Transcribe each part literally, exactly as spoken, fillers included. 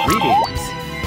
Greetings.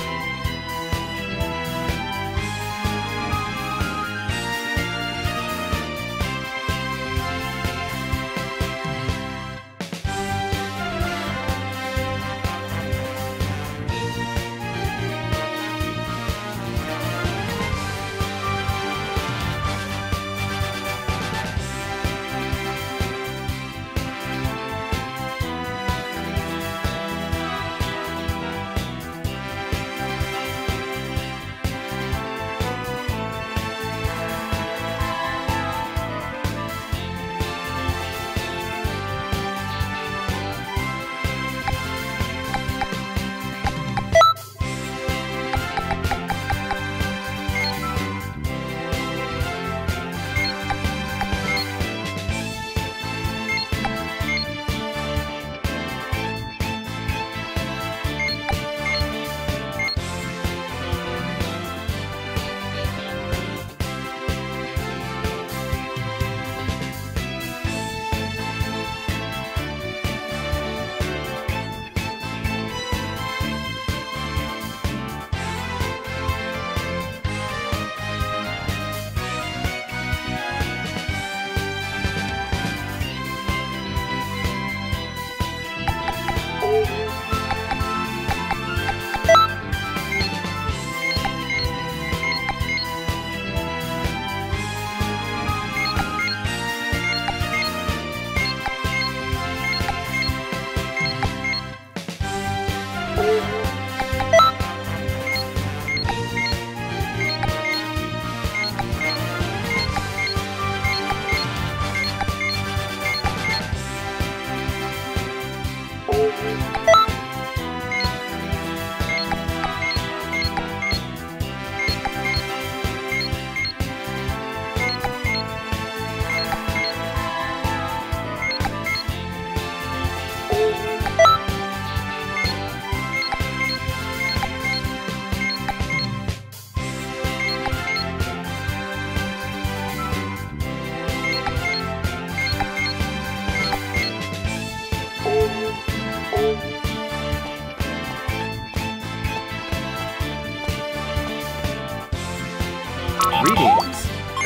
Greetings.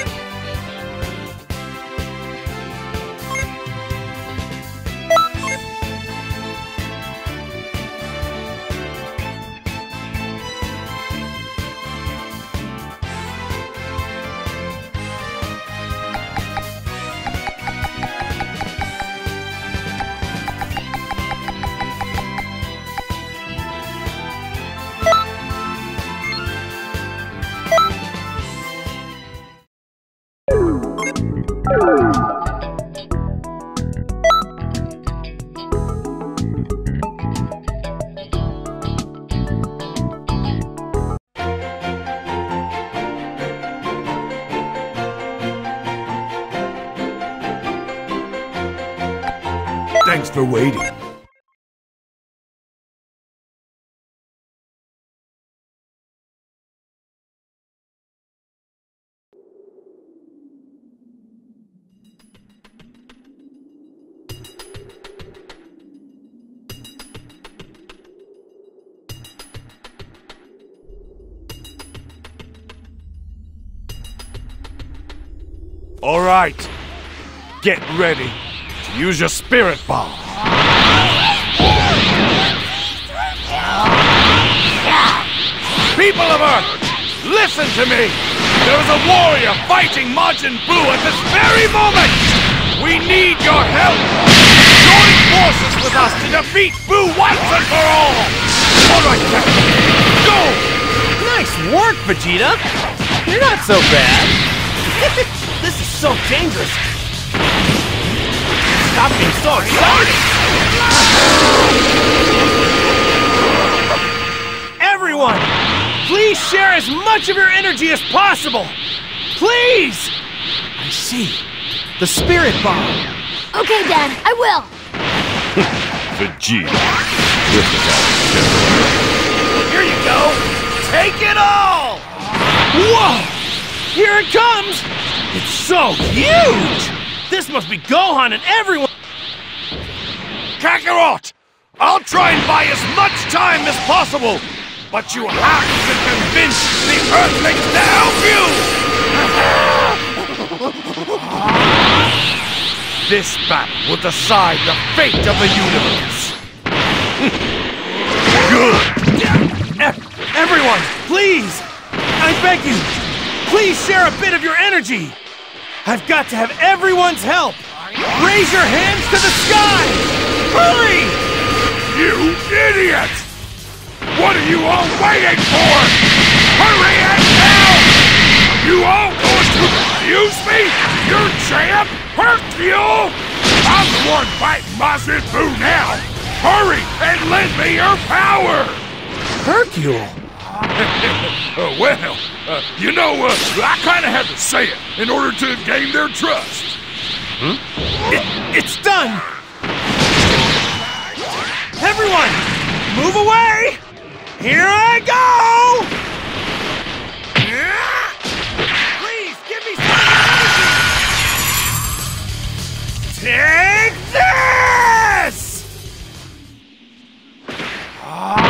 Thanks for waiting. All right, get ready to use your spirit bomb. People of Earth, listen to me! There is a warrior fighting Majin Buu at this very moment! We need your help! Join forces with us to defeat Buu once and for all! Alright, Captain, go! Nice work, Vegeta! You're not so bad! This is so dangerous! Stop being so excited! Everyone! Please share as much of your energy as possible! Please! I see. The spirit bomb. Okay, Dad, I will. Vegeta, this is all. Here you go! Take it all! Whoa! Here it comes! It's so huge! This must be Gohan and everyone! Kakarot! I'll try and buy as much time as possible, but you have to convince the Earthlings to help you! This battle will decide the fate of the universe. Good! E- everyone, please! I beg you, please share a bit of your energy! I've got to have everyone's help! Raise your hands to the sky! Hurry! You idiot! What are you all waiting for? Hurry and help! You all going to refuse me? Your champ, Hercule? I'm the one fighting Majin Buu now! Hurry and lend me your power! Hercule? uh, well, uh, you know, uh, I kinda had to say it in order to gain their trust. Hmm? It, it's done! Everyone, move away! Here I go! Please, give me some energy! Take this! Ah!